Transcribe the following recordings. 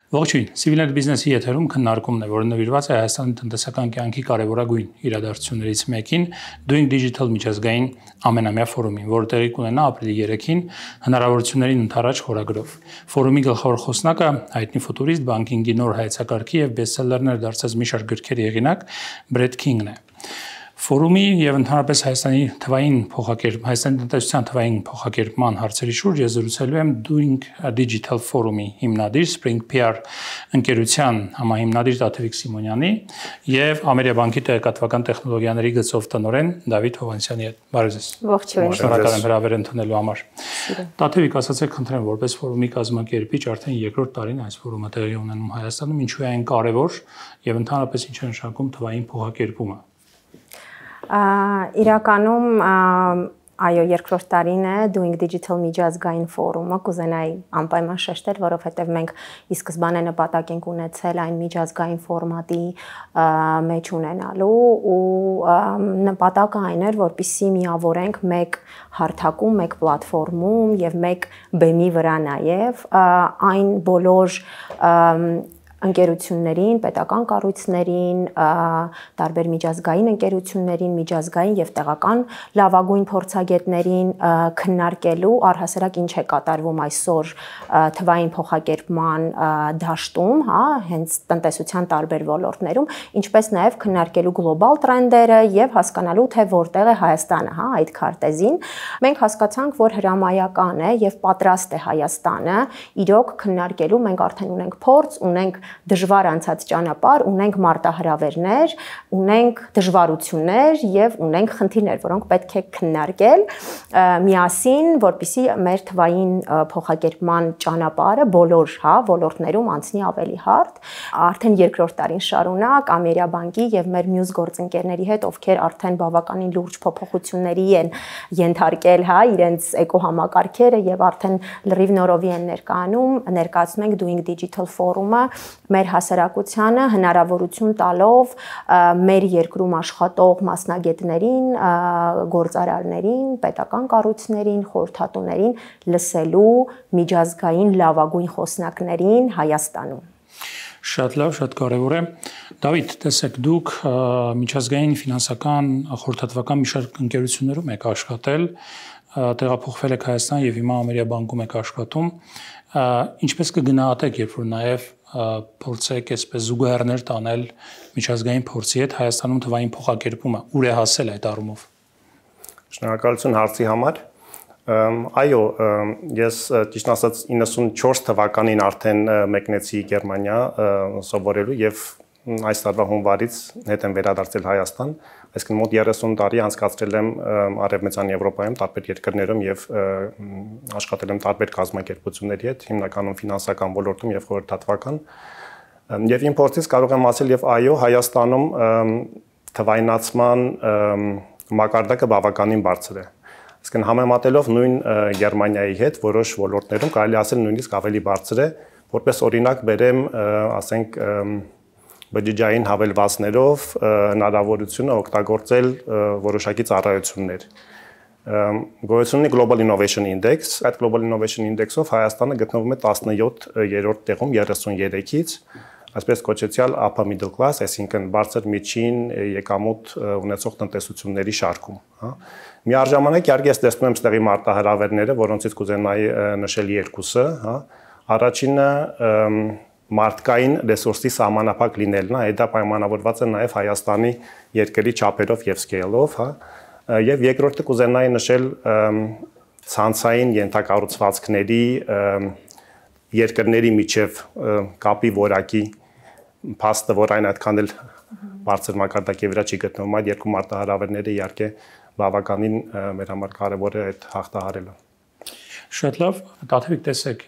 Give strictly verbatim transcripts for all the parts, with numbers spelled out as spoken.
Ողջույն, Civilnet Business-ի եթերում քննարկումն է, որը նվիրված է Հայաստանի տնտեսական կյանքի կարևորագույն իրադարձություններից մեկին Doing Digital միջազգային ամենամյա ֆորումին, որը տեղի կունենա ապրիլի երեքին հնարավորություններին ընդառաջ խորագրով։ Ֆորումի գլխավոր խոսնակը հայտնի ֆուտուրիստ, բանկինգի նոր հայեցակարգի եւ բեսթսելերներ դարձած մի շարք գրքերի հեղինակ Brett King-ն է։ Ֆորումի եւ ընդհանրապես Հայաստանի թվային փոխակերպ Հայաստանի տնտեսության թվային փոխակերպման հարցերի շուրջ ես զրուցելու եմ Doing Digital Forum-ի հիմնադիր Spring P R ընկերության համահիմնադիր Տաթևիկ Սիմոնյանի եւ Ամերիաբանկի տեղեկատվական տեխնոլոգիաների գծով տնօրեն Դավիթ Հովհաննիսյանի հետ։ Բարև ձեզ։ Ողջույն։ Շնորհակալ եմ հրավեր ընդունելու համար։ Տաթևիկ, ասացեք, խնդրեմ, որպես ֆորումի կազմակերպիչ արդեն երկրորդ տարին այս ֆորումը տեղի ունենում Հայաստանում, ինչու է այն կարևոր եւ ընդհանրապես ինչ է նշանակում թվային փոխակերպումը։ Իրականում այո, երկրորդ տարին է Doing Digital միջազգային ֆորումը, կուզենայի անպայման շեշտել, որովհետև մենք ի սկզբանե նպատակ ենք ունեցել այն միջազգային ֆորմատի մեջ ունենալու ու նպատակը այն էր, որպեսզի միավորենք մեկ հարթակում, մեկ պլատֆորմում եւ մեկ բեմի վրա նաեւ այն բոլոր ընկերություններին, պետական կառույցներին, տարբեր միջազգային ընկերություններին, միջազգային եւ տեղական լավագույն փորձագետներին քննարկելու առհասարակ ինչ է կատարվում այսօր թվային փոխակերպման դաշտում, հա, հենց տնտեսության տարբեր ոլորտներում, ինչպես նաեւ քննարկելու գլոբալ տրենդերը եւ հասկանալու թե որտեղ է Հայաստանը, հա, այդ քարտեզին։ Մենք հասկացանք, որ հրամայական է եւ պատրաստ է Հայաստանը իրոք քննարկելու, մենք արդեն ունենք փորձ, ունենք դժվար անցած ճանապարհ, ունենք մարտահրավերներ, ունենք դժվարություններ եւ ունենք խնդիրներ, որոնք պետք է քննարկել միասին, որպեսզի մեր թվային փոխակերպման ճանապարհը բոլոր, հա, ոլորտներում անցնի ավելի հարթ։ Արդեն երկրորդ տարին շարունակ Ամերիաբանկի եւ մեր մյուս գործընկերների հետ, ովքեր արդեն բավականին լուրջ փոփոխությունների են ենթարկել, հա, իրենց էկոհամակարգերը եւ արդեն լրիվ նորովի են ներկայանում, ներկայացնում ենք Doing Digital Forum-ը մեր հասարակությանը հնարավորություն տալով մեր երկրում աշխատող մասնագետներին, գործարարներին, պետական կառույցներին, խորհրդատուներին լսելու միջազգային լավագույն խոսնակներին Հայաստանում։ Շատ լավ, շատ կարևոր է։ Դավիթ, տեսեք, դուք միջազգային ֆինանսական խորհրդատվական մի շարք ընկերություններում եք աշխատել, տեղափոխվել եք Հայաստան եւ հիմա Ամերիաբանկում եք աշխատում։ Ինչպես կգնահատեք, երբ որ նաեւ փորձեք այսպես զուգահեռներ տանել միջազգային փորձի հետ Հայաստանում թվային փոխակերպումը, ուր է հասել այդ առումով։ Շնորհակալություն հարցի համար։ Այո, ես ճիշտ ասած իննսունչորս թվականին արդեն մեկնեցի Գերմանիա սովորելու եւ այս տարվա հունվարից հետ եմ վերադարձել Հայաստան, այսինքն մոտ երեսուն տարի անցկացրել եմ Արևմտյան Եվրոպայում տարբեր երկրներում եւ աշխատել եմ տարբեր կազմակերպությունների հետ, հիմնականում ֆինանսական ոլորտում եւ խորհրդատվական։ Եվ իմ փորձից կարող եմ ասել եւ այո, Հայաստանում թվայնացման մակարդակը բավականին բարձր է։ Այսինքն համեմատելով նույն Գերմանիայի հետ որոշ ոլորտներում կարելի ասել նույնիսկ ավելի բարձր է, որպես օրինակ բերեմ, ասենք բջջային հավելվածներով հնարավորությունը օգտագործել որոշակի ծառայություններ։ Գոյություն ունի Global Innovation Index, այդ Global Innovation Index-ով Հայաստանը գտնվում է տասնյոթերորդ տեղում երեսուներեքից, այսպես կոչեցյալ upper middle class, այսինքն բարձր միջին եկամուտ ունեցող տնտեսությունների շարքում, հա։ Միառժամանակ իհարկե ես տեսնում եմ ստեղի մարտահրավերները, որոնցից կուզենայի նշել երկուսը, հա։ Առաջինը մարդկային ռեսուրսի սահմանափակ լինելն է, դա պայմանավորված է նաև Հայաստանի երկրի չափերով եւ սկեյլով, հա, եւ երկրորդը կուզենայի նշել ցանցային ենթակառուցվածքների երկրների միջև կապի որակի փաստը, որ այն այդքան էլ բարձր մակարդակի վրա չի գտնվում, այդ երկու մարտահրավերները իհարկե բավականին մեր համար կարևոր է այդ հաղթահարելը։ Շատ լավ, Տաթևիկ, տեսեք,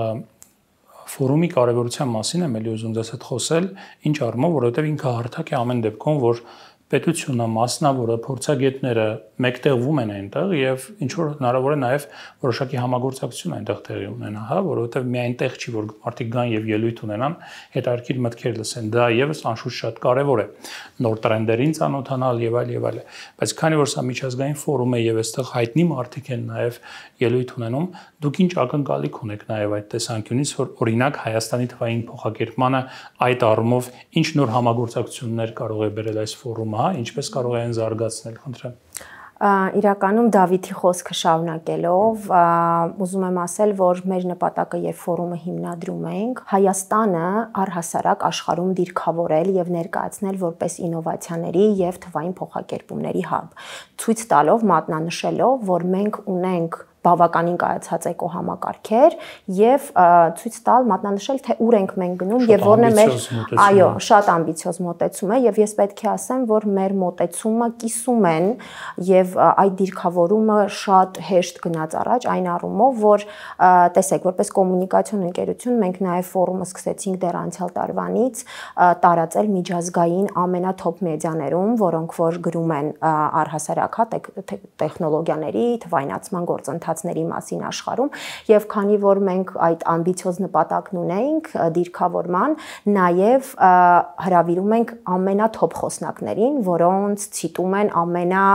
ֆորումի կարևորության մասին եմ էլի ուզում ձեզ հետ խոսել, ինչ առումով, որովհետև ինքը հարթակ է ամեն դեպքում, որ պետությունը, մասնավորը, փորձագետները մեկտեղվում են այնտեղ եւ ինչ որ հնարավոր է նաեւ որոշակի համագործակցություն այնտեղ տեղի ունենա, հա, որովհետեւ միայն տեղ չի, որ մարդիկ գան եւ ելույթ ունենան, հետաքրքիր մտքեր լսեն, դա եւս անշուշտ շատ կարեւոր է, նոր տրենդերին ծանոթանալ եւ այլ եւ այլ։ Բայց քանի որ սա միջազգային ֆորում է եւ այստեղ հայտնի մարդիկ են նաեւ ելույթ ունենում, դուք ինչ ակնկալիք ունեք նաեւ այդ տեսանկյունից, որ օրինակ Հայաստանի թվային փոխակերպմանը այդ առումով ինչ նոր համագործակցություններ կարող է բերել այս ֆորումը, հա, ինչպես կարող է այն զարգացնել, խնդրեմ։ Իրականում Դավիթի խոսքը շարունակելով ուզում եմ ասել, որ մեր նպատակը եւ ֆորումը հիմնադրում ենք Հայաստանը առհասարակ աշխարհում դիրքավորել եւ ներկայացնել որպես ինովացիաների եւ թվային փոխակերպումների հաբ, ցույց տալով, մատնանշելով, որ մենք ունենք բավականին կայացած էկոհամակարգեր եւ ցույց տալ, մատնանշել, թե ուր ենք մենք գնում եւ որն է մեր, այո, շատ ամբիցիոզ մոտեցում է եւ ես պետք է ասեմ, որ մեր մոտեցումը կիսում են եւ այդ դիրքավորումը շատ հեշտ գնաց առաջ այն առումով, որ տեսեք, որպես կոմունիկացիոն ընկերություն մենք նաեւ ֆորումը սկսեցինք դեռ անցյալ տարվանից տարածել միջազգային ամենաթոփ մեդիաներում, որոնք որ գրում են առհասարակ տեխնոլոգիաների, թվայնացման գործընթաց մասին աշխարհում եւ քանի որ մենք այդ ամբիցիոզ նպատակն ունենք դիրքավորման, նաեւ հրավիրում ենք ամենաթոփ խոսնակներին, որոնց ցիտում են ամենա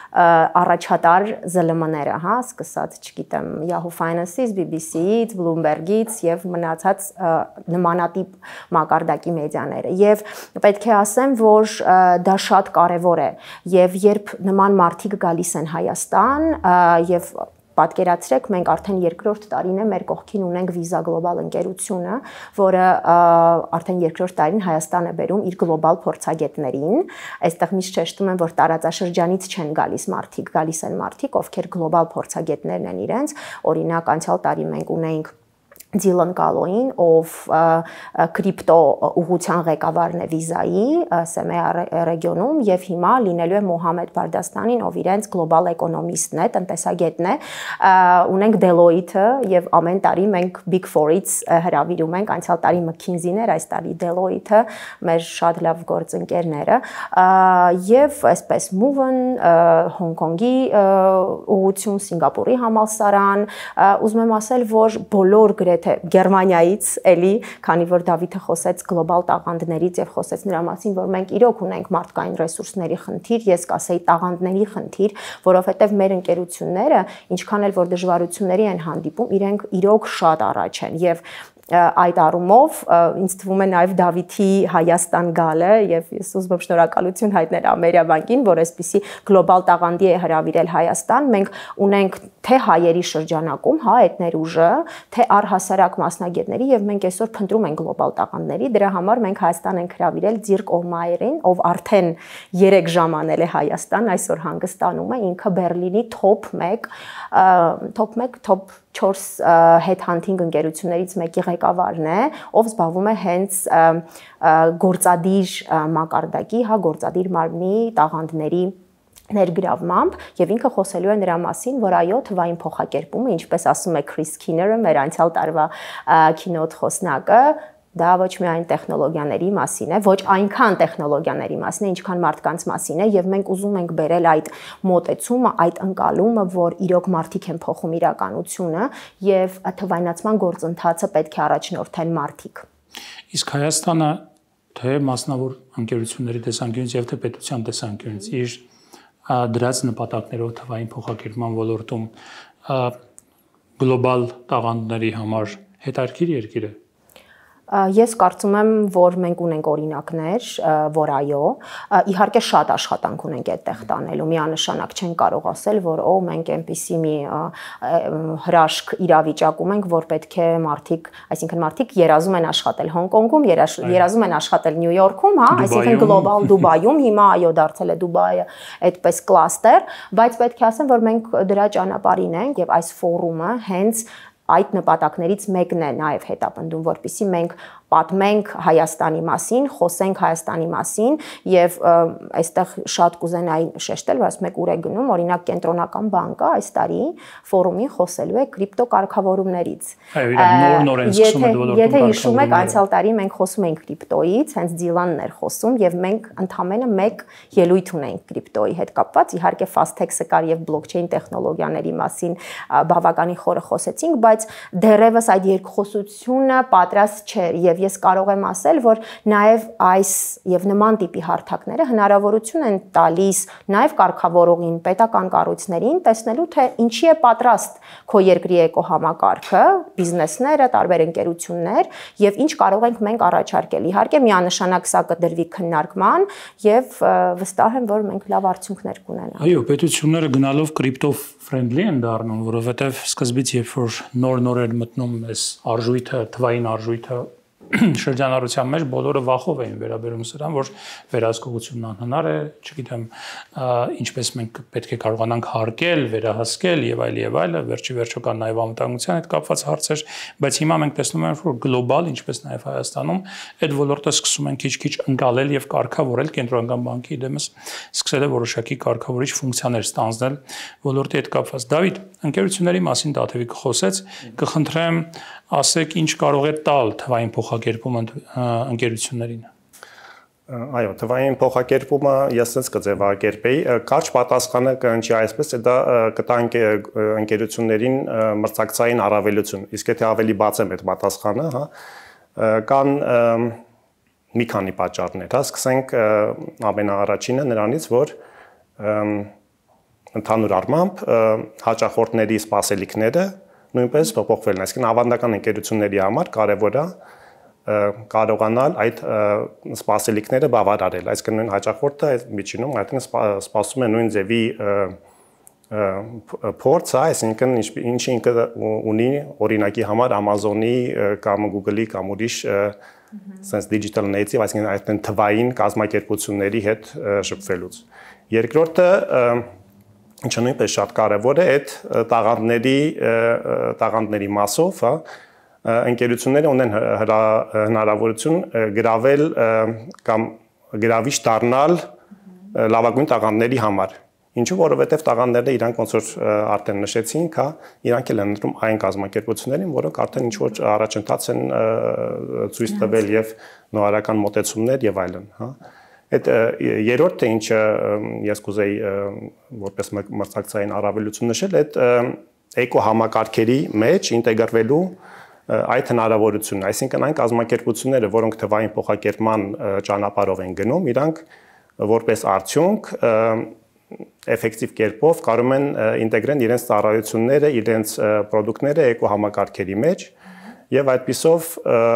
առաջատար զլ էմ-ները, հա, սկսած, չգիտեմ, Yahoo Finance-ից, B B C-ից, Bloomberg-ից եւ մնացած նմանատիպ մակարդակի մեդիաները։ Եվ պետք է ասեմ, որ դա շատ կարեւոր է եւ երբ նման մարդիկ գալիս են Հայաստան եւ պատկերացրեք, մենք արդեն երկրորդ տարին է մեր կողքին ունենք Visa Global ընկերությունը, որը արդեն երկրորդ տարին Հայաստան է բերում իր գլոբալ փորձագետներին։ Այստեղ միշտ շեշտում եմ, որ տարածաշրջանից չեն գալիս մարդիկ, գալիս են մարդիկ, ովքեր գլոբալ փորձագետներն են իրենց։ Օրինակ, անցյալ տարի մենք ունեինք Դիլան Կալոին, ով կրիպտո ուղղության ղեկավարն է Visa-ի Սեմեա ռեգիոնում եւ հիմա լինելու է Մոհամեդ Բարդաստանին, ով իրենց գլոբալ էկոնոմիստն է, տնտեսագետն է։ Ունենք Deloitte-ը եւ ամեն տարի մենք Big Four-ից հրավիրում ենք, անցյալ տարի McKinsey-ն էր, այս տարի Deloitte-ը, մեր շատ լավ գործընկերները, եւ այսպես Move-ն, Հոնկոնգի ուղղություն, Սինգապուրի համալսարան, ուզում եմ ասել, որ բոլոր գրեթե Գերմանիայից էլի, քանի որ Դավիթը խոսեց գլոբալ տաղանդներից եւ խոսեց նրա մասին, որ մենք իրոք ունենք մարդկային ռեսուրսների խնդիր, ես կասեի տաղանդների խնդիր, որովհետեւ մեր ընկերությունները, ինչքան էլ որ դժվարությունների են հանդիպում, իրենք իրոք շատ առաջ են եւ այդ առումով ինձ թվում է նաև Դավիթի Հայաստան գալը եւ ես ուզում եմ շնորհակալություն հայտնել Ամերիաբանկին, որ այսպիսի գլոբալ տաղանդի է հրավիրել Հայաստան։ Մենք ունենք թե հայերի շրջանակում, հա, այդ ներուժը, թե առհասարակ մասնագետների եւ մենք այսօր փնտրում ենք գլոբալ տաղանդների, դրա համար մենք Հայաստան ենք հրավիրել Ձիրկ Օմայերին, ով արդեն երեք ժամ անել է Հայաստան, այսօր հանգստանում է, ինքը Բերլինի top one, top one, top four headhunting ընկերություններից մեկի ղեկավարն է, ով զբաղվում է հենց գործադիր մակարդակի, հա, գործադիր մարմնի տաղանդների ներգրավմամբ եւ ինքը խոսելու է նրա մասին, որ այո, թվային փոխակերպումը, ինչպես ասում է Քրիս Քիները, մեր անցյալ տարվա keynote խոսնակը, դա ոչ միայն տեխնոլոգիաների մասին է, ոչ այնքան տեխնոլոգիաների մասին է, ինչքան մարդկանց մասին է եւ մենք ուզում ենք բերել այդ մոտեցումը, այդ ընկալումը, որ իրոք մարդիկ են փոխում իրականությունը եւ թվայնացման գործընթացը պետք է առաջնորդեն մարդիկ։ Իսկ Հայաստանը թե մասնավոր ընկերությունների տեսանկյունից եւ թե պետության տեսանկյունից իր դրած նպատակներով թվային փոխակերպման ոլորտում գլոբալ տաղանդների համար հետաքրքիր երկիր է։ Ես կարծում եմ, որ մենք ունենք օրինակներ, որ այո, իհարկե շատ աշխատանք ունենք այդտեղ տանելու, միանշանակ չեն կարող ասել, որ օ մենք այնպիսի մի հրաշք իրավիճակում ենք, որ պետք է մարդիկ, այսինքն մարդիկ երազում են աշխատել Հոնկոնգում, երազում են աշխատել Նյու Յորքում, հա, այսինքն գլոբալ Դուբայում, հիմա այո դարձել է Դուբայը այդպես կլաստեր, բայց պետք է ասեմ, որ մենք դրա ճանապարհին ենք եւ այս ֆորումը հենց այդ նպատակներից մեկն է նաև հետապնդում, որպեսզի մենք պատմենք Հայաստանի մասին, խոսենք Հայաստանի մասին եւ այստեղ շատ կուզենայի շեշտել, որ ասում եք ուր է գնում, օրինակ կենտրոնական բանկը այս տարի ֆորումին խոսելու է կրիպտո կարգավորումներից։ Այո, իրեն նոր-նոր են սկսում այդ ոլորտում։ Եթե հիշում եք, անցյալ տարի մենք խոսում էինք կրիպտոից, հենց Դիլանն էր խոսում եւ մենք ընդամենը մեկ ելույթ ունենք կրիպտոյի հետ կապված, իհարկե Fastex-ը կար եւ բլոկչեյն տեխնոլոգիաների մասին բավականին խորը խոսեցինք, բայց դեռևս այդ երկխոսությունը պատրաստ չէր եւ ես կարող եմ ասել, որ նաև այս եւ նման տիպի հարթակները հնարավորություն են տալիս նաև կարգավորողին, պետական կառույցներին տեսնելու թե ինչի է պատրաստ քո երկրի էկոհամակարգը, բիզնեսները, տարբեր ընկերություններ եւ ինչ կարող ենք մենք առաջարկել։ Իհարկե միանշանակ սա կդրվի քննարկման եւ վստահ եմ, որ մենք լավ արդյունքներ կունենանք։ Այո, պետությունները գնալով կրիպտո friendly են դառնում, որովհետեւ սկզբից երբ որ նոր-նոր էր մտնում այս արժույթը, թվային արժույթը շրջանառության մեջ բոլորը վախով էին վերաբերում սրան, որ վերահսկողությունն անհնար է, չգիտեմ, ինչպես մենք պետք է կարողանանք հարկել, վերահսկել եւ այլ եւ այլ, վերջի վերջո կան նաեւ անվտանգության հետ կապված հարցեր, բայց հիմա մենք տեսնում ենք, որ գլոբալ, ինչպես նաեւ Հայաստանում, այդ ոլորտը սկսում են քիչ-քիչ ընկալել եւ կարգավորել կենտրոնական բանկի դեմս սկսել է որոշակի կարգավորիչ ֆունկցիաներ ստանձնել ոլորտի հետ կապված։ Դավիթ, ընկերությունների մասին Տաթևիկ խոսեց, կխնդրեմ ասեք ինչ կարող է տալ թվային փոխակերպումը ընկերություններին։ Այո, թվային փոխակերպումը ես sense կձևակերպեի, կարճ պատասխանը կընչի այսպես, դա կտա ընկերություններին մրցակցային առավելություն։ Իսկ եթե ավելի բացեմ այդ պատասխանը, հա, կան մի քանի պատճառներ, հա, սկսենք ամենաառաջինը նրանից, որ ընդհանուր առմամբ հաճախորդների սպասելիքները նույնպես փոփոխվել են, այսինքն ավանդական ընկերությունների համար կարևոր է կարողանալ այդ սպասելիքները բավարարել, այսինքն նույն հաճախորդը այդ միջինում այդտեղ սպասում է նույն ձևի փորձ, այսինքն ինչի ինքը ունի օրինակի համար Amazon-ի կամ Google-ի կամ ուրիշ sense digital native, այսինքն այդտեղ թվային կազմակերպությունների հետ շփվելուց։ Երկրորդը ինչը նույնպես շատ կարևոր է, այդ տաղանդների տաղանդների մասով, հա, ընկերությունները ունեն հնարավորություն գրավել կամ գրավիչ դառնալ լավագույն տաղանդների համար։ Ինչու, որովհետև տաղանդները իրանք ոնց որ արդեն նշեցինք, հա, իրանք էլ են ընտրում այն կազմակերպություններին, որոնք արդեն ինչ որ առաջընթաց են ցույց տվել եւ նորարարական մոտեցումներ եւ այլն, հա։ Այդ երրորդը, ինչը ես կուզեի որպես մրցակցային առավելություն նշել, այդ էկոհամակարգերի մեջ ինտեգրվելու այդ հնարավորությունն, այսինքն այն կազմակերպությունները, որոնք թվային փոխակերպման ճանապարհով են գնում, իրանք որպես արդյունք էֆեկտիվ կերպով կարող են ինտեգրեն իրենց ծառայությունները, իրենց պրոդուկտները էկոհամակարգերի մեջ եւ այդպիսով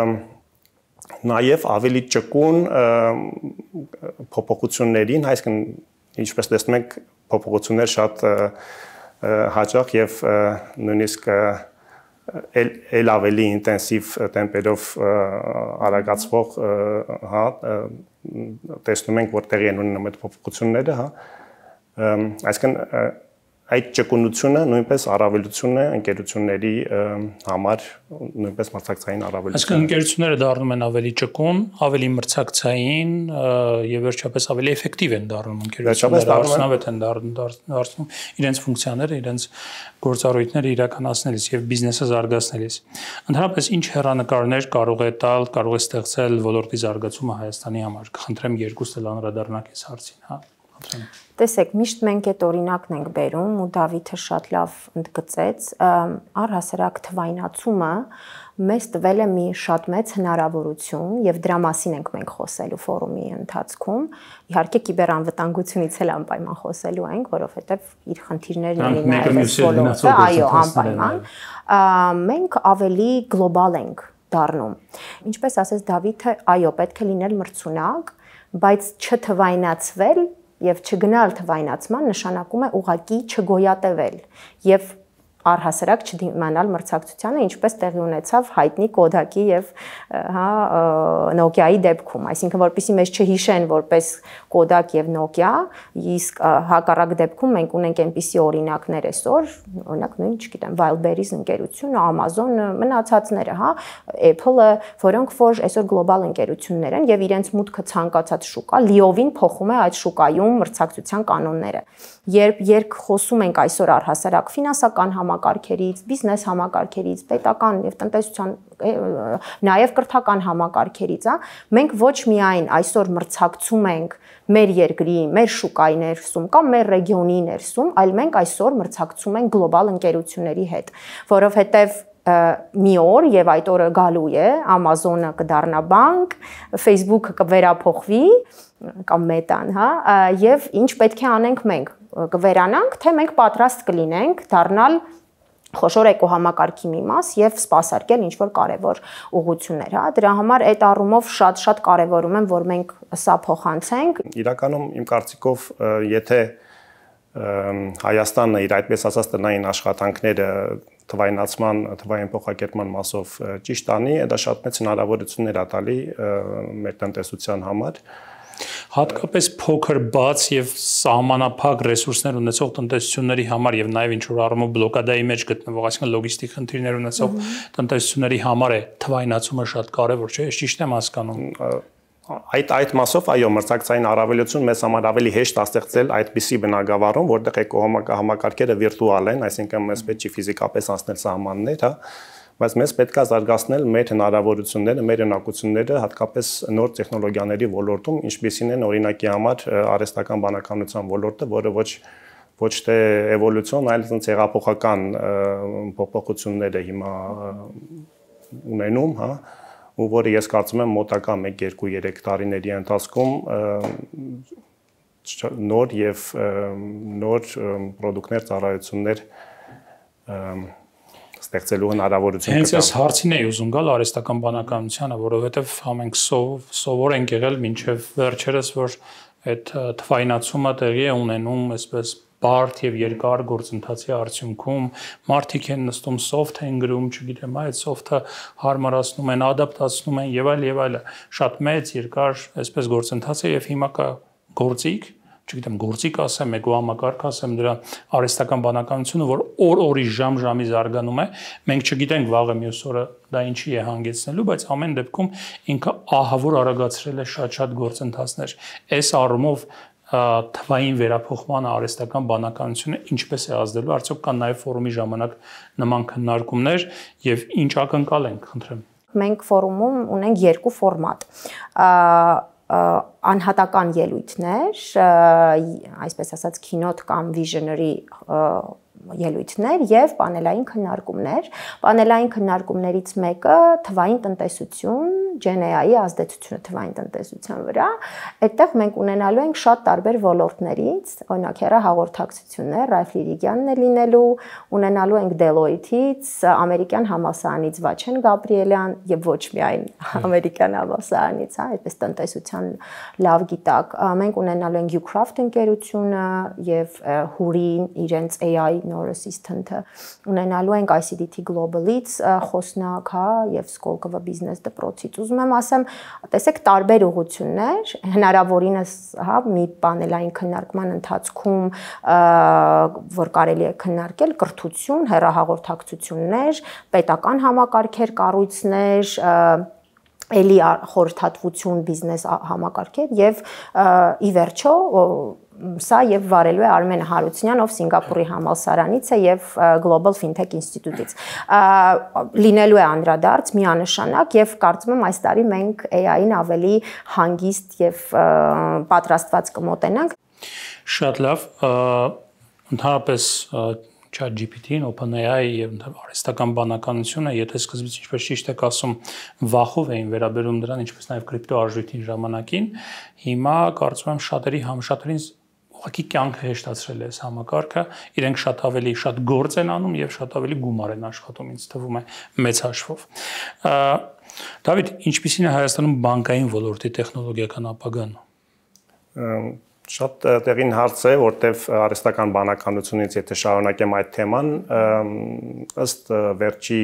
նաև ավելի ճկուն փոփոխություններին, այսինքն ինչպես տեսնում եք, փոփոխություններ շատ հաճախ եւ նույնիսկ ել ավելի ինտենսիվ տեմպերով արագացվող, հա, տեսնում ենք, որ տեղի են ունենում այդ փոփոխությունները, հա, այսինքն այդ ճկունությունը նույնպես առավելություն է ընկերությունների համար, նույնպես մրցակցային առավելություն։ Այսինքն ընկերությունները դառնում են ավելի ճկուն, ավելի մրցակցային եւ վերջապես ավելի էֆեկտիվ են դառնում ընկերությունները, արդյունավետ են դառնում իրենց ֆունկցիաները, իրենց գործառույթները իրականացնելիս եւ բիզնեսը զարգացնելիս։ Ընդհանրապես ինչ հեռանկարներ կարող է տալ, կարող է ստեղծել ոլորտի զարգացումը Հայաստանի համար։ Կխնդրեմ երկուսը անդրադառնաք այս հարցին, հա։ Տեսեք, միշտ մենք այդ օրինակն ենք բերում ու Դավիթը շատ լավ ընդգծեց, առհասարակ թվայնացումը մեզ տվել է մի շատ մեծ հնարավորություն եւ դրա մասին ենք մենք խոսելու ֆորումի ընթացքում։ Իհարկե կիբերանվտանգությունից էլ անպայման խոսելու ենք, որովհետեւ իր խնդիրներն ունի նաեւ այս ոլորտը, այո, անպայման։ Մենք ավելի գլոբալ ենք դառնում։ Ինչպես ասեց Դավիթը, այո, պետք է լինել մրցունակ, բայց չթվայնացվել եւ չգնալ թվայնացման նշանակում է ուղակի չգոյատևել եւ առհասարակ չդիմանալ մրցակցությանը, ինչպես տեղի ունեցավ հայտնի Kodak-ի եւ հա Nokia-ի դեպքում, այսինքն որպեսզի մեզ չհիշեն որպես Kodak եւ Nokia, իսկ հակառակ դեպքում մենք ունենք այնպիսի օրինակներ այսօր, օրինակ նույն, չգիտեմ, Wildberries ընկերությունը, Amazon-ը, մնացածները, հա, Apple-ը, որոնք որ այսօր գլոբալ ընկերություններ են եւ իրենց մուտքը ցանկացած շուկա լիովին փոխում է այդ շուկայում մրցակցության կանոնները։ Երբ երբ խոսում ենք այսօր առհասարակ ֆինանսական համակարգերից, բիզնես համակարգերից, պետական եւ տնտեսության նաեւ կրթական համակարգերից, հա, մենք ոչ միայն այսօր մրցակցում ենք մեր երկրի, մեր շուկայի ներսում կամ մեր ռեգիոնի ներսում, այլ մենք այսօր մրցակցում ենք գլոբալ ընկերությունների հետ, որովհետեւ մի օր եւ այդ օրը գալու է, Amazon-ը կդառնա բանկ, Facebook-ը կվերափոխվի կամ Meta-ն, հա, եւ ինչ պետք է անենք մենք, կվերանանք, թե մենք պատրաստ կլինենք դառնալ խոշոր էկոհամակարգի մի մաս եւ սպասարկել ինչ որ կարեւոր ուղղություններ, հա, դրա համար այդ առումով շատ-շատ կարեւորում եմ, որ մենք սա փոխանցենք։ Իրականում իմ կարծիքով, եթե Հայաստանը իր այդպես ասած տնային աշխատանքները թվայնացման, թվային փոխակերպման մասով ճիշտ անի, դա շատ մեծ հնարավորություններ է տալի մեր տնտեսության համար։ Հատկապես փոքր բաց եւ սահմանափակ ռեսուրսներ ունեցող տնտեսությունների համար եւ նաեւ ինչ որ առումով բլոկադայի մեջ գտնվող, այսինքն լոգիստիկ խնդիրներ ունեցող տնտեսությունների համար է թվայնացումը շատ կարեւոր, չէ՞, ճիշտ եմ հասկանում։ Այդ այդ մասով այո, մրցակցային առավելություն մեզ համար ավելի հեշտ է ստեղծել այդպիսի բնակավարում, որտեղ էկոհամակարգերը վիրտուալ են, այսինքն մեզ պետք չի ֆիզիկապես անցնել սահմաններ, հա, բայց մեզ պետք է զարգացնել մեր հնարավորությունները, մեր ունակությունները, հատկապես նոր տեխնոլոգիաների ոլորտում, ինչպիսին են օրինակի համար արհեստական բանականության ոլորտը, որը ոչ ոչ թե էվոլյուցիոն, այլ ցած հեղափոխական փոփոխություններ է հիմա ունենում, հա, ու որը ես կարծում եմ մոտակա մեկ, երկու, երեք տարիների ընթացքում նոր եւ նոր պրոդուկտներ, ծառայություններ ստեղծելու հնարավորություն կտա։ Հենց այս հարցին էի ուզում գալ արհեստական բանականությանը, որովհետեւ մենք սովոր ենք եղել մինչեւ վերջերս, որ այդ թվայնացումը տեղի է ունենում, այսպես բարդ եւ երկար գործընթացի արդյունքում մարդիկ են նստում soft են գրում, չգիտեմ, այդ soft-ը հարմարացնում են, ադապտացնում են եւ այլ եւ այլը։ Շատ մեծ, երկար, այսպես գործընթաց է եւ հիմա կա գործիք, չգիտեմ, գործիք ասեմ, էկոհամակարգ ասեմ, դրա արհեստական բանականությունը, որ օր-օրի ժամ-ժամի զարգանում է, մենք չգիտենք վաղը մյուս օրը դա ինչի է հանգեցնելու, բայց ամեն դեպքում ինքը ահավոր արագացրել է շատ-շատ գործընթացներ։ Այս առումով թվային վերափոխման արհեստական բանականությունը ինչպես է ազդելու, արդյոք կան նաև ֆորումի ժամանակ նման քննարկումներ եւ ինչ ակնկալ ենք, խնդրեմ։ Մենք ֆորումում ունենք երկու ֆորմատ։ Անհատական ելույթներ, այսպես ասած keynote կամ visionary ելույթներ եւ պանելային քննարկումներ։ Պանելային քննարկումներից մեկը թվային տնտեսություն, Gen A I-ի ազդեցությունը թվային տնտեսության վրա։ Այդտեղ մենք ունենալու ենք շատ տարբեր ոլորտներից, օրինակ հեռահաղորդակցություններ, Ռայֆ Լիրիգյանն է լինելու, ունենալու ենք Deloitte-ից, ամերիկյան համալսարանից Վաչեն Գաբրիելյան եւ ոչ միայն ամերիկյան համալսարանից, հա, այդպես տնտեսության լավ գիտակ։ Մենք ունենալու ենք Ucraft ընկերությունը եւ Huri-ին իրենց A I նոր assistant-ը, ունենալու ենք I C D T Global-ից խոսնակ, հա, եւ Skolkovo Business դպրոցից։ Ուզում եմ ասեմ, տեսեք տարբեր ուղղություններ, հնարավորինս, հա, մի պանելային քննարկման ընթացքում, որ կարելի է քննարկել կրթություն, հեռահաղորդակցություններ, պետական համակարգեր, կառույցներ, էլի խորհրդատվություն, բիզնես համակարգեր եւ ի վերջո սա եւ վարելու է Արմեն Հարությունյան, ով Սինգապուրի համալսարանից է եւ Global Fintech Institute-ից։ Լինելու է անդրադարձ միանշանակ եւ կարծում եմ այս տարի մենք A I-ին ավելի հանգիստ եւ պատրաստված կմոտենանք։ Շատ լավ, ընդհանրապես ChatGPT-ն, OpenAI եւ արհեստական բանականությունը, եթե սկզբից ինչպես ճիշտ եք ասում, վախով էին վերաբերում դրան, ինչպես նաեւ կրիպտոարժույթին ժամանակին, հիմա կարծում եմ շատերի համշատերին ուղղակի կյանքը հեշտացրել է այս համակարգը, իրենք շատ ավելի շատ գործ են անում եւ շատ ավելի գումար են աշխատում, ինձ թվում է մեծ հաշվով։ Դավիթ, ինչպիսին է Հայաստանում բանկային ոլորտի տեխնոլոգիական ապագան։ Շատ տեղին հարց է, որտեվ արհեստական բանականությունից եթե շարունակեմ այդ թեման, ըստ վերջի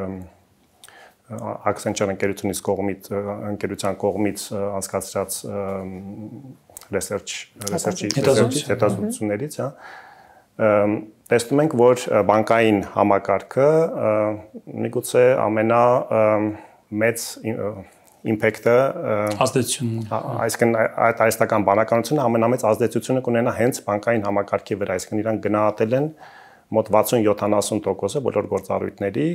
Accenture ընկերությունից կողմից ընկերության կողմից անցկացրած research research-ի հետազոտություններից, հա, տեսնում ենք, որ բանկային համակարգը միգուցե ամենա մեծ impact-ը ազդեցությունն այսինքն այդ արհեստական բանականությունը ամենամեծ ազդեցությունը կունենա հենց բանկային համակարգի վրա, այսինքն իրենք գնահատել են մոտ վաթսուն յոթանասուն տոկոսը բոլոր գործառույթների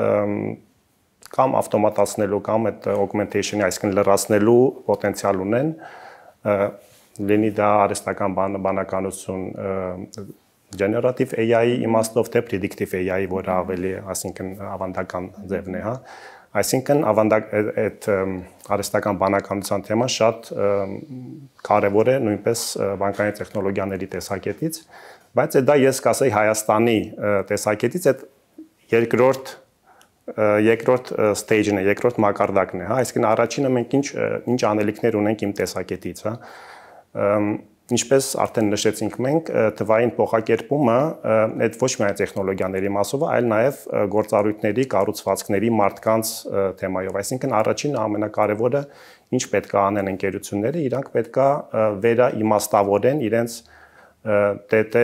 կամ ավտոմատացնելու կամ այդ augmentation-ի, այսինքն լրացնելու պոտենցիալ ունեն, լինի դա արհեստական բանականություն generative A I-ի իմաստով թե predictive A I-ի, որը ավելի, այսինքն ավանդական ձևն է, հա։ Այսինքն ավանդակ այդ արհեստական բանականության թեման շատ կարևոր է նույնպես բանկային տեխնոլոգիաների տեսակետից, բայց դա ես կասեի Հայաստանի տեսակետից այդ երկրորդ երկրորդ stage-ն է, երկրորդ մակարդակն է, հա, այսինքն առաջինը մենք ինչ ինչ անելիքներ ունենք իմ տեսակետից, հա։ Ինչպես արդեն նշեցինք մենք, թվային փոխակերպումը այդ ոչ միայն տեխնոլոգիաների մասով, այլ նաև գործառույթների, կառուցվածքների, մարդկանց թեմայով։ Այսինքն առաջինը ամենակարևորը ինչ պետք է անեն ընկերությունները, իրանք պետք է վերաիմաստավորեն իրենց ՏՏ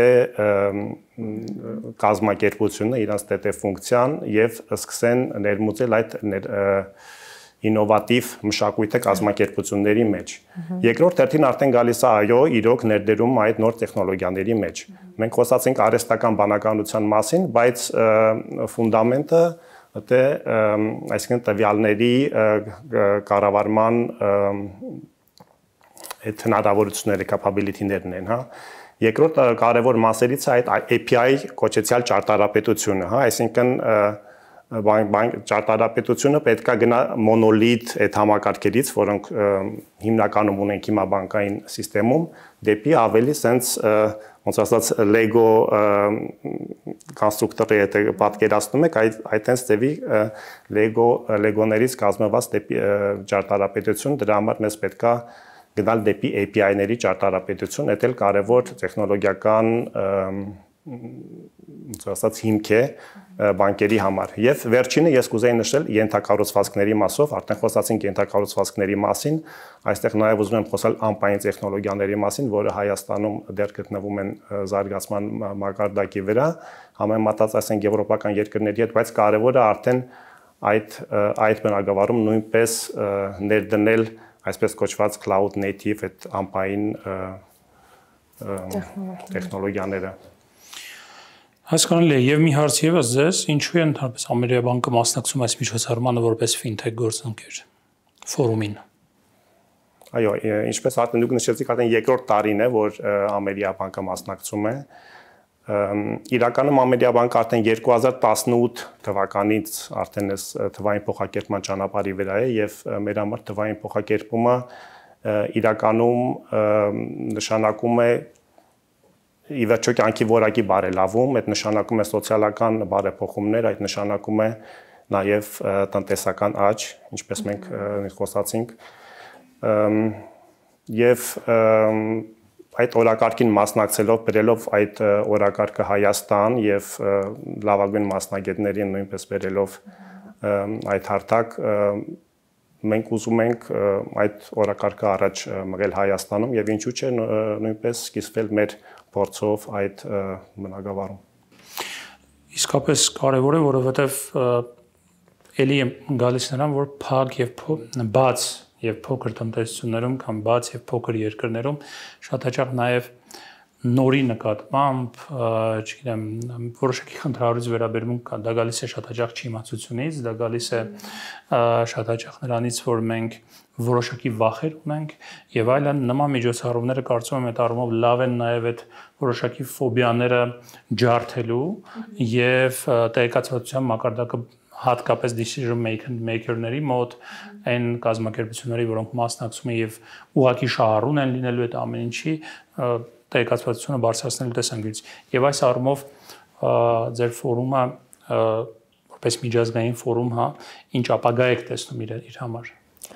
կազմակերպությունը, իրենց ՏՏ ֆունկցիան եւ սկսեն ներմուծել այդ ինովատիվ մշակույթը կազմակերպությունների մեջ։ Երկրորդ հերթին արդեն գալիս է այո, իրոք ներդրում այդ նոր տեխնոլոգիաների մեջ։ Մենք խոսացինք արհեստական բանականության մասին, բայց ֆունդամենտը դե այսինքն տվյալների կառավարման այդ հնարավորությունները, capability-ներն են, հա։ Երկրորդ կարևոր մասերից է այդ A P I կոչեցյալ ճարտարապետությունը, հա, այսինքն ճարտարապետությունը պետք է գնա մոնոլիթ այդ համակարգերից, որոնք հիմնականում ունենք հիմա բանկային համակարգում, դեպի ավելի sense ոնց ասած Lego կոնստրուկտորի հետ պատկերացնում եք, այդ այդ sense ձևի Lego Lego-ներից կազմված դեպի ճարտարապետություն, դրա համար մեզ պետք է գնալ դեպի A P I-ների ճարտարապետություն, դա էլ կարևոր տեխնոլոգիական ոնց ասած հիմք է բանկերի համար։ Եվ վերջինը ես կուզեի նշել ենթակառուցվածքների մասով, արդեն խոսացինք ենթակառուցվածքների մասին, այստեղ նաև ուզում եմ խոսալ ամպային տեխնոլոգիաների մասին, որը Հայաստանում դեռ գտնվում են զարգացման մակարդակի վրա, համեմատած ասենք եվրոպական երկրների հետ, բայց կարևորը արդեն այդ այդ բնագավառում նույնպես ներդնել այսպես կոչված cloud native այդ ամպային տեխնոլոգիաները։ Հասկանալի է, եւ մի հարց եւս ձեզ, ինչու է ընդհանրապես Ամերիաբանկը մասնակցում այս միջոցառմանը որպես fintech գործընկեր ֆորումին։ Այո, ինչպես արդեն դուք նշեցիք, արդեն երկրորդ տարին է, որ Ամերիաբանկը մասնակցում է։ Իրականում Ամերիաբանկը արդեն երկու հազար տասնութ թվականից արդեն այս թվային փոխակերպման ճանապարհի վրա է եւ մեր համար թվային փոխակերպումը իրականում նշանակում է ի վերջո կյանքի որակի բարելավում, այդ նշանակում է սոցիալական բարեփոխումներ, այդ նշանակում է նաև տնտեսական աճ, ինչպես մենք խոսացինք, եւ այդ օրակարգին մասնակցելով, բերելով այդ օրակարգը Հայաստան եւ լավագույն մասնագետներին նույնպես բերելով այդ հարթակ, մենք ուզում ենք այդ օրակարգը առաջ մղել Հայաստանում եւ ինչու՞ չէ նույնպես սկսվել մեր փորձով այդ բնագավառում։ Իսկապես կարևոր է, որովհետեւ ելի է գալիս նրան, որ փակ եւ բաց եւ փոքր տնտեսություններում կամ բաց եւ փոքր երկրներում շատ հաճախ նաեւ նորի նկատմամբ, չգիտեմ, որոշակի խնդրահարույց վերաբերմունք կա, դա գալիս է շատ հաճախ չիմացությունից, դա գալիս է շատ հաճախ նրանից, որ մենք որոշակի վախեր ունենք եւ այլն, նման միջոցառումները կարծում եմ այդ առումով լավ են նաեւ այդ որոշակի ֆոբիաները ջարդելու եւ տեղեկացվածության մակարդակը հատկապես decision maker-ների մոտ այն կազմակերպությունների, որոնք մասնակցում են եւ ուղղակի շահառուն են լինելու այդ ամեն ինչի տեղեկացվածությունը բարձրացնելու տեսանկյունից։ Եվ այս առումով ձեր ֆորումը որպես միջազգային ֆորում, հա, ինչ ապագա եք տեսնում իր իր համար։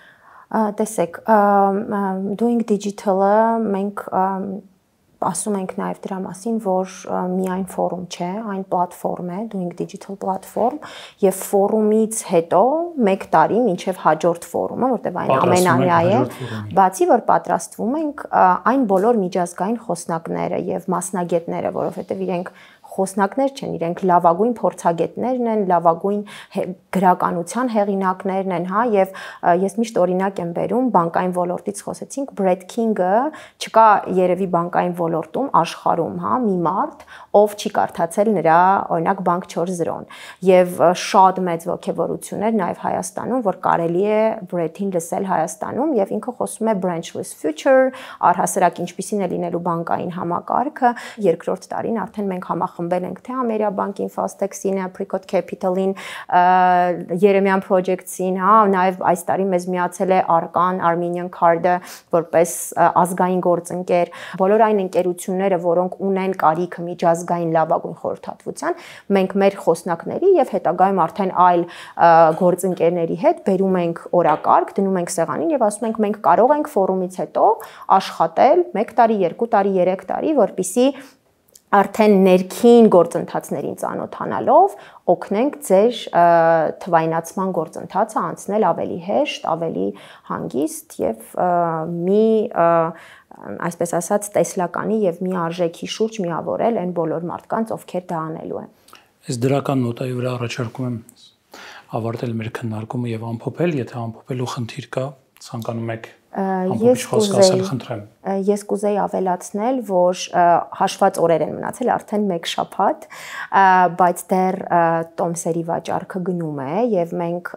Տեսեք, Doing Digital-ը մենք ասում ենք նաև դրա մասին, որ միայն ֆորում չէ, այն պլատֆորմ է, Doing Digital platform, եւ ֆորումից հետո մեկ տարի մինչեւ հաջորդ ֆորումը, որտեղ այն ամենամյա է, բացի որ պատրաստվում ենք այն բոլոր միջազգային խոսնակները եւ մասնագետները, որովհետեւ իրենք խոսնակներ չեն, իրենք լավագույն փորձագետներն են, լավագույն գրականության հեղինակներն են, հա, եւ ես միշտ օրինակ եմ բերում բանկային ոլորտից խոսեցինք, Brad King-ը չկա երևի բանկային ոլորտում աշխարհում, հա, մի մարդ, ով չի կարդացել նրա օրինակ Bank four point zero-ն եւ շատ մեծ ողջավորություններ նաեւ Հայաստանում, որ կարելի է Brad-ին լսել Հայաստանում եւ ինքը խոսում է branchless future, առհասարակ ինչպիսին է լինելու բանկային համակարգը, երկրորդ տարին արդեն մենք համախմբել ենք թե Ամերիաբանկ Infostex-ին, Apricot Capital-ին, Երեմյան Project-ին, հա, նաև այս տարի մեզ միացել է Arcan, Armenian Card-ը, որպես ազգային գործընկեր, բոլոր այն ընկերությունները, որոնք ունեն կարիքը միջազգային լավագույն խորհրդատվության, մենք մեր խոսնակների եւ հետագայում արդեն այլ գործընկերների հետ բերում ենք օրակարգ, դնում ենք սեղանին եւ ասում ենք մենք կարող ենք ֆորումից հետո աշխատել մեկ տարի, երկու տարի, երեք տարի, որպիսի արդեն ներքին գործընթացներին ծանոթանալով օգնենք ձեր թվայնացման գործընթացը անցնել ավելի հեշտ, ավելի հանգիստ եւ մի այսպես ասած տեսլականի եւ մի արժեքի շուրջ միավորել այն բոլոր մարդկանց, ովքեր դա անելու են։ Այս դրական նոտայի վրա առաջարկում եմ ավարտել մեր քննարկումը եւ ամփոփել, եթե ամփոփելու խնդիր կա, ցանկանում եք Ես կուզեի, ես կուզեի ավելացնել, որ հաշված օրեր են մնացել արդեն մեկ շաբաթ, բայց դեռ տոմսերի վաճառքը գնում է եւ մենք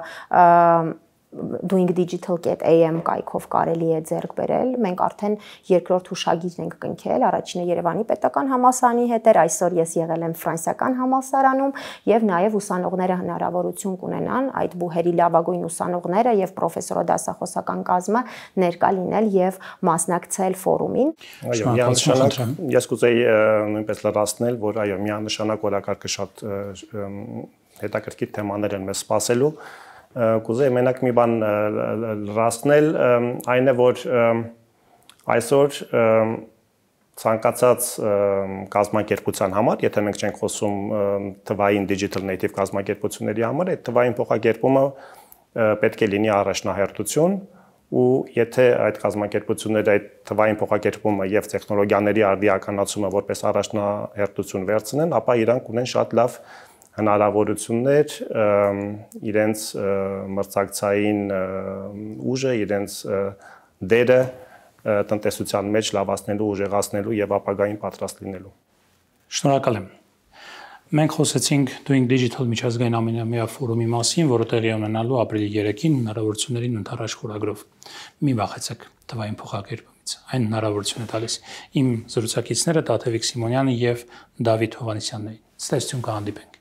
doing digital dot a m կայքով կարելի է ձեռք բերել։ Մենք արդեն երկրորդ հուշագիրն ենք կնքել, առաջինը Երևանի պետական համալսարանի հետ էր, այսօր ես եղել եմ ֆրանսիական համալսարանում եւ նաեւ ուսանողները հնարավորություն կունենան այդ բուհերի լավագույն ուսանողները եւ պրոֆեսորադասախոսական կազմը ներկա լինել եւ մասնակցել ֆորումին։ Այո, միանշանակ ես կուզեի նույնպես լրացնել, որ այո, միանշանակ օրակարգը շատ հետաքրքիր թեմաներ են մեզ սպասելու։ Կուզեի մենակ մի բան լրացնել, այն է, որ այսօր ցանկացած կազմակերպության համար, եթե մենք չենք խոսում թվային digital native կազմակերպությունների համար, այդ թվային փոխակերպումը պետք է լինի առաջնահերթություն, ու եթե այդ կազմակերպությունները այդ թվային փոխակերպումը եւ տեխնոլոգիաների արդիականացումը որպես առաջնահերթություն վերցնեն, ապա իրանք ունեն շատ լավ հնարավորություններ իրենց մրցակցային ուժը, իրենց դերը տնտեսության մեջ լավացնելու, ուժեղացնելու եւ ապագային պատրաստ լինելու։ Շնորհակալ եմ։ Մենք խոսեցինք Doing Digital միջազգային ամենամյա ֆորումի մասին, որը տեղի ունենալու ապրիլի երեքին հնարավորություններին ընթരാշ խորագրով։ Մի վախեցեք թվային փոխակերպումից։ Այն հնարավորություն է տալիս իմ զրուցակիցները Տաթևիկ Սիմոնյանը եւ Դավիթ Հովհաննիսյանն էին։ Ստեսություն կհանդիպենք։